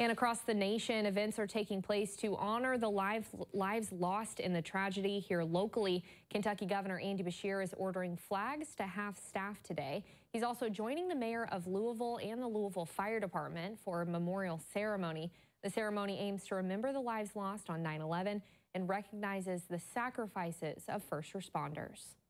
And across the nation, events are taking place to honor the lives lost in the tragedy. Here locally, Kentucky Governor Andy Beshear is ordering flags to half staff today. He's also joining the mayor of Louisville and the Louisville Fire Department for a memorial ceremony. The ceremony aims to remember the lives lost on 9/11 and recognizes the sacrifices of first responders.